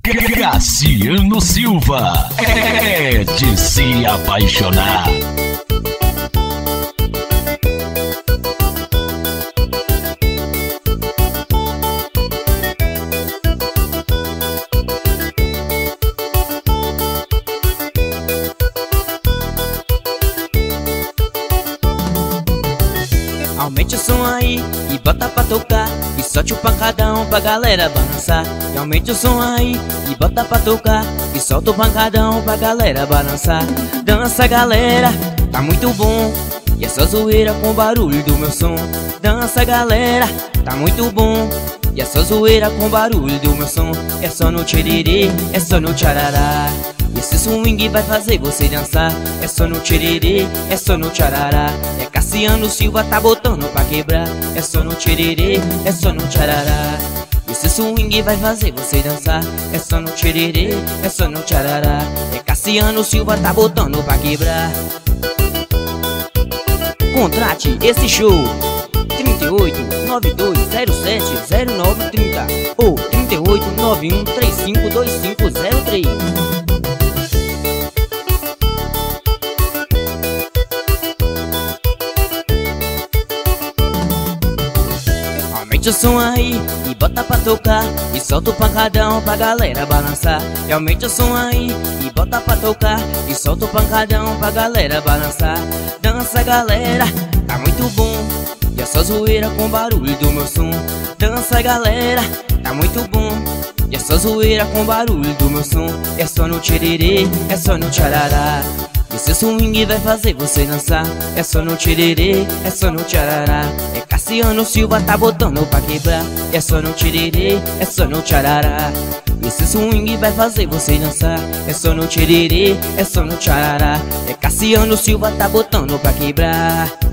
Cassiano Silva é de se apaixonar. Aumente o som aí e bota pra tocar, e solte o pancadão pra galera balançar. E aumente o som aí e bota pra tocar, e solta o pancadão pra galera balançar. Dança galera, tá muito bom, e é só zoeira com o barulho do meu som. Dança galera, tá muito bom, e é só zoeira com o barulho do meu som. É só no tchiriri, é só no tcharará, esse swing vai fazer você dançar. É só no tchiriri, é só no tcharará. É Cassiano Silva tá botando pra quebrar. É só no tchiriri, é só no tcharará. Esse swing vai fazer você dançar. É só no tchiriri, é só no tcharará. É Cassiano Silva tá botando pra quebrar. Contrate esse show 38 92 07 0930 ou 38 91 35 2503. Aumente o som aí e bota pra tocar, e solta o pancadão pra galera balançar. E aumente o som aí e bota pra tocar, e solta o pancadão pra galera balançar. Dança galera, tá muito bom, e é só zoeira com o barulho do meu som. Dança galera, tá muito bom, e é só zoeira com o barulho do meu som. É só no tchiriri, é só no tcharará. Esse swing vai fazer você dançar. É só no tchiriri, é só no tcharará. É Cassiano Silva tá botando pra quebrar. É só no tchiriri, é só no tcharará. Esse swing vai fazer você dançar. É só no tchiriri, é só no tcharará. É Cassiano Silva tá botando pra quebrar.